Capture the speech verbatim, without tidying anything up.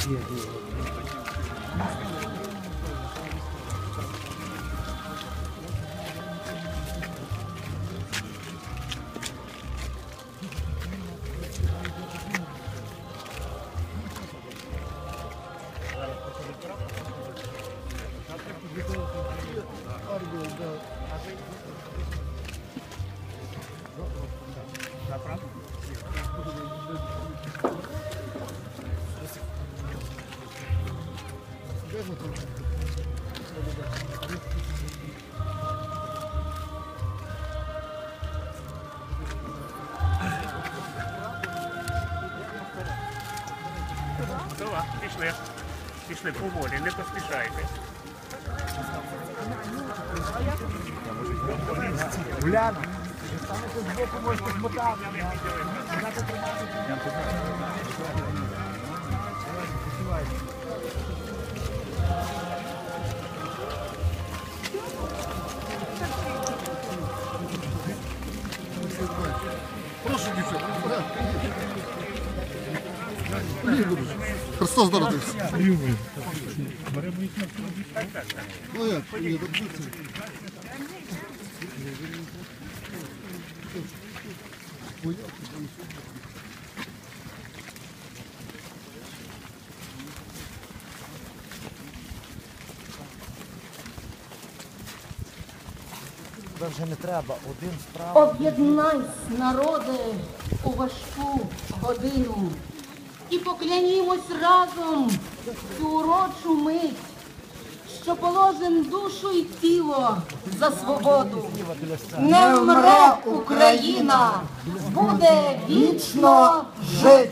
Пішли, пішли поволі, не поспішайте. Уляна, станете збоку, можете смотати. Прошу, дівчата. Христос народився. Ну як? Ні, так дивіться. Вже не треба, один справа. Об'єднайся, народи, у важку годину і поклянімось разом цю урочу мить, що положим душу і тіло за свободу. Не вмре Україна, буде вічно жити.